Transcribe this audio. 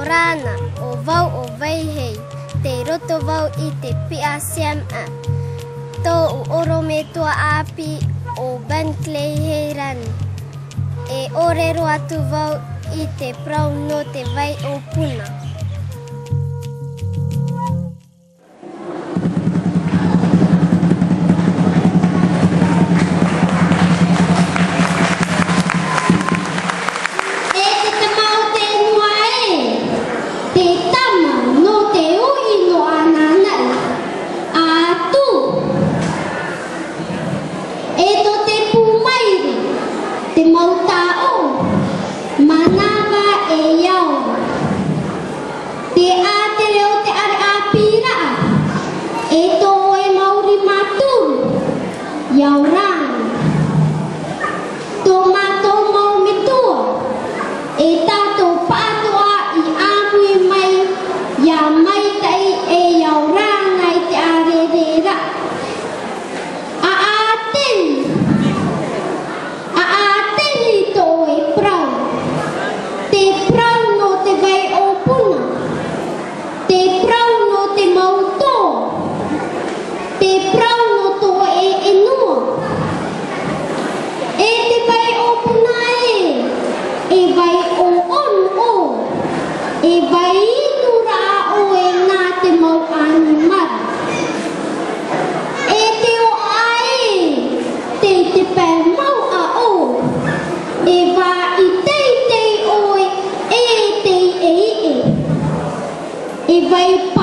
rana o vau o vai hei te roto vau I te pia siam a. Tō u oro me tua api o Bentley hei rani. E orero atu vau I te prau no te vai o puna. Te mautao, manava e iau. Te atere o te are apira, e tō e mauri maturu, iau rang. Tō mātou mau mitua, e tātou pātoa I āmui mai, ia mai tai e iau rang ai te are rera. E vai nura o e nā te mau anu mara. E te o ai, te pē mau a o. E wā I tei oe, e tei e. E vai